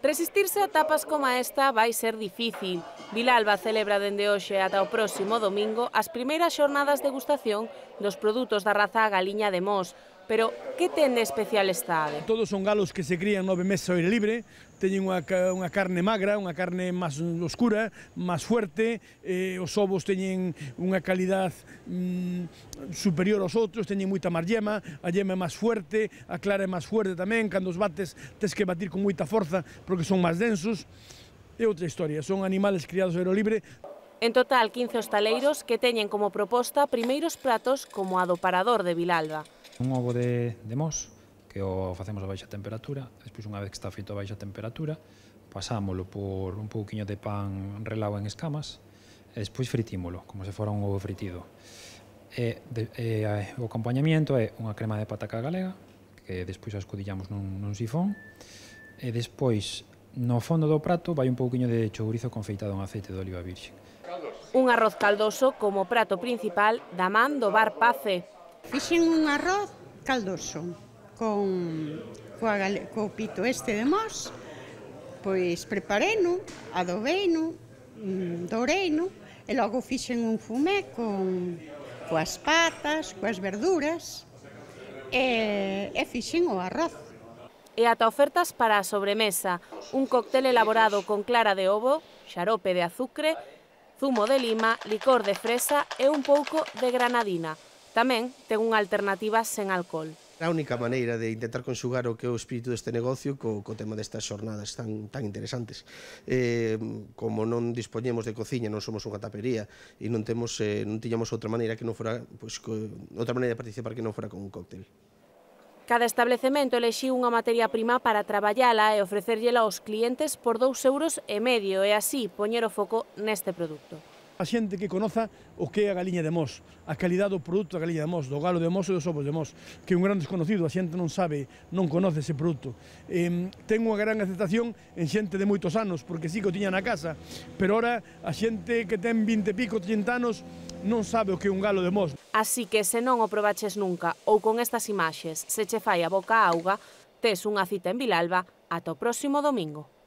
Resistirse a tapas como esta vai ser difícil. Vilalba celebra dende hoxe ata o próximo domingo as primeiras xornadas de degustación dos produtos da raza galiña de Mos. Pero que ten de especial esta ave? Todos son galos que se crían 9 meses ao aire libre, teñen unha carne magra, unha carne máis oscura, máis fuerte, os ovos teñen unha calidad superior aos outros, teñen moita máis yema, a yema é máis fuerte, a clara é máis fuerte tamén, cando os bates tes que batir con moita forza porque son máis densos. É outra historia, son animales criados ao aire libre. En total, 15 hostaleiros que teñen como proposta primeiros pratos como a do Parador de Vilalba. Un ovo de Mos, que o facemos a baixa temperatura, despois unha vez que está feito a baixa temperatura, pasámolo por un pouquiño de pan relao en escamas, e despois fritímolo, como se fora un ovo fritido. O acompañamiento é unha crema de pataca galega, que despois a escudillamos nun sifón, e despois, no fondo do prato, vai un pouquiño de chourizo confeitado en aceite de oliva virxe. Un arroz caldoso como prato principal da man do Bar Pace. Fixen un arroz caldoso co pito este de Mos, pois prepareino, adobeino, doureino, e logo fixen un fumé coas patas, coas verduras, e fixen o arroz. E ata ofertas para a sobremesa, un cóctel elaborado con clara de ovo, xarope de azucre, zumo de lima, licor de fresa e un pouco de granadina. Tamén ten unha alternativa sen alcohol. A única maneira de intentar conxugar o que é o espírito deste negocio co tema destas xornadas tan interesantes. Como non dispoñemos de cociña, non somos unha tapería e non tiñamos outra maneira que non fora, outra maneira de participar que non fora con un cóctel. Cada establecemento elixiu unha materia prima para traballala e ofrecerllela aos clientes por 2,5 € e así poñer o foco neste produto. A xente que conoza o que é a galiña de Mos, a calidade do produto da galiña de Mos, do galo de Mos e dos ovos de Mos, que é un gran desconocido, a xente non sabe, non conoce ese produto. Ten unha gran aceptación en xente de moitos anos, porque sí que o tiña na casa, pero ora a xente que ten 20 e pico, 30 anos, non sabe o que é un galo de Mos. Así que se non o probaches nunca ou con estas imaxes se che fai a boca a auga, tes unha cita en Vilalba ata o próximo domingo.